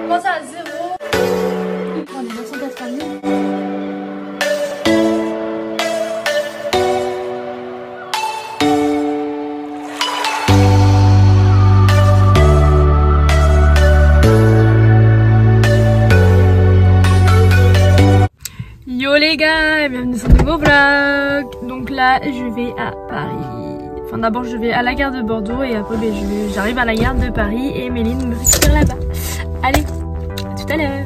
commencé à 0. On est 280 000. Yo les gars, bienvenue sur un nouveau vlog. Donc là je vais à Paris. Enfin d'abord je vais à la gare de Bordeaux et après j'arrive à la gare de Paris et Méline me récupère là-bas. Allez, à tout à l'heure.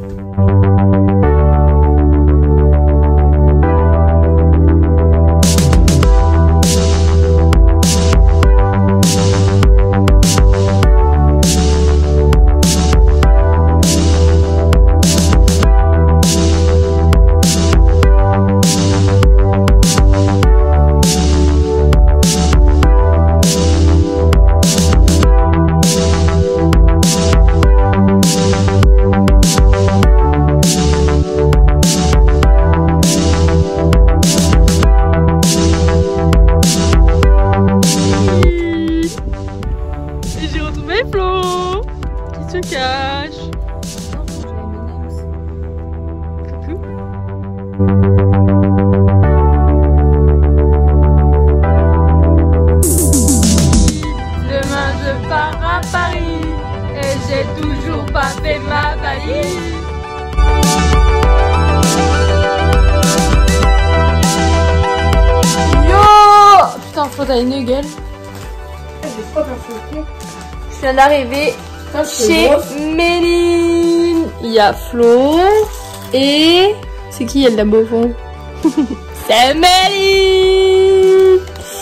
Toujours pas fait ma valise. Yo! Putain, faut t'as une gueule. Je viens d'arriver chez Méline. Il y a Flo et c'est qui elle là-bas au fond? C'est Méline.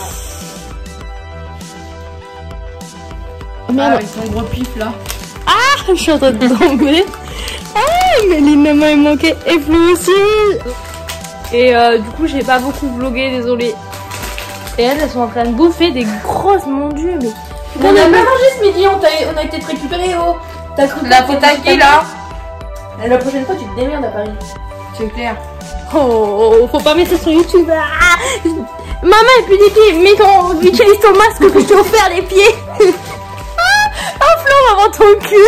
Oh merde, avec son gros pif là. Je suis en train de tomber. Ah, Méline m'a manqué et Flo aussi. Et du coup, j'ai pas beaucoup vlogué, désolé. Et elles sont en train de bouffer des grosses, mon dieu. Mais on a pas mangé ce midi, on a été te récupérer. Oh, t'as cru la faute à qui là? La prochaine fois, tu te démerdes à Paris. C'est clair. Oh, faut pas mettre ça sur YouTube. Ah, maman, et puis utilise ton masque que je t'ai offert les pieds. Ah, Flo, avant ton cul.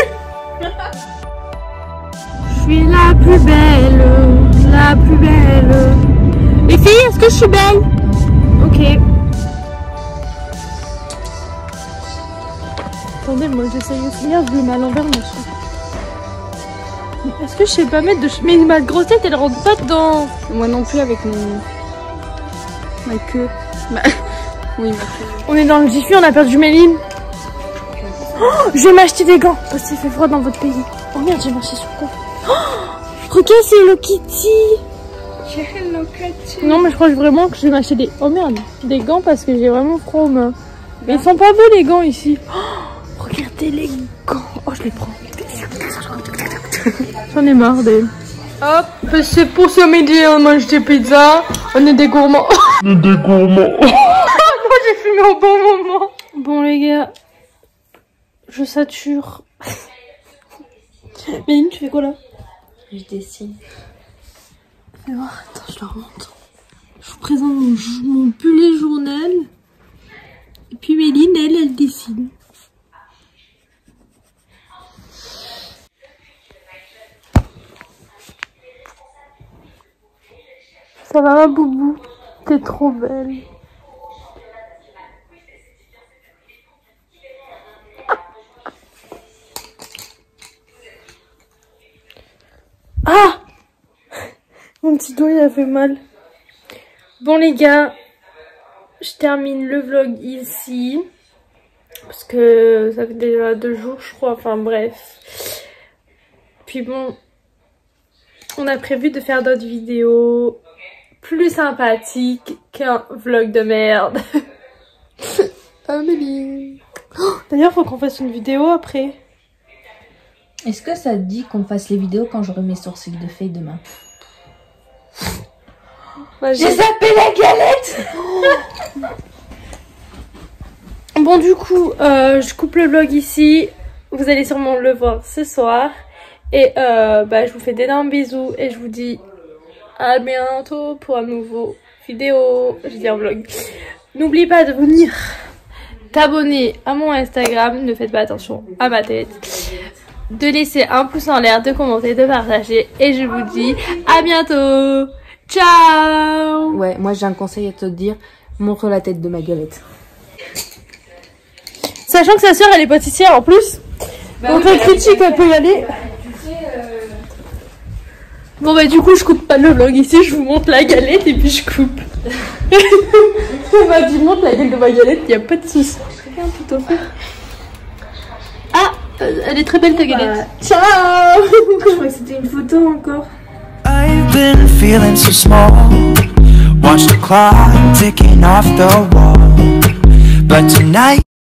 Je suis la plus belle, la plus belle. Les filles, est-ce que je suis belle? Ok. Attendez, moi j'essaye aussi bien, je le mets à l'envers, mon chien. Est-ce que je sais pas mettre de... Mais ma grosse tête, elle rentre pas dedans. Moi non plus avec ma queue. Oui, ma queue. On est dans le Jiffy, on a perdu Méline. Oh, je vais m'acheter des gants parce qu'il fait froid dans votre pays. Oh merde, j'ai marché sur quoi? Oh, regarde, c'est Hello Kitty. Hello Kitty. Non, mais je crois vraiment que je vais m'acheter des... Oh merde, des gants parce que j'ai vraiment froid aux mains. Mais ils sont pas beaux les gants ici. Oh, regardez les gants. Oh, je les prends. J'en ai marre d'elle. Hop, c'est pour ce midi, on mange des pizzas. On est des gourmands. On est des gourmands. Moi, j'ai fumé au bon moment. Bon, les gars. Je sature. Méline, tu fais quoi là? Je dessine. Fais voir, attends, je leur montre. Je vous présente mon bullet journal. Et puis Méline, elle dessine. Ça va ma boubou? T'es trop belle. Ah! Mon petit doigt il a fait mal. Bon les gars, je termine le vlog ici. Parce que ça fait déjà 2 jours je crois, enfin bref. Puis bon, on a prévu de faire d'autres vidéos plus sympathiques qu'un vlog de merde. Amélie. Oh, d'ailleurs faut qu'on fasse une vidéo après. Est-ce que ça te dit qu'on fasse les vidéos quand j'aurai mes sourcils de fée demain? J'ai zappé la galette. Bon du coup, je coupe le vlog ici. Vous allez sûrement le voir ce soir. Et je vous fais d'énormes bisous. Et je vous dis à bientôt pour un nouveau vidéo. Je veux dire vlog. N'oublie pas de venir t'abonner à mon Instagram. Ne faites pas attention à ma tête. de laisser un pouce en l'air, de commenter, de partager. Et je vous dis à bientôt. Ciao. Ouais, moi j'ai un conseil à te dire. Montre la tête de ma galette. Sachant que sa soeur elle est pâtissière en plus. Donc la critique elle peut y aller. Bon bah du coup je coupe pas le vlog ici, je vous montre la galette et puis je coupe. Bah tu montres la gueule de ma galette, y a pas de soucis. Regarde tout au fait. Ah, elle est très belle ta galette. Ciao. Je crois que c'était une photo encore. I've been feeling so small. Watch the clock ticking off the wall. But tonight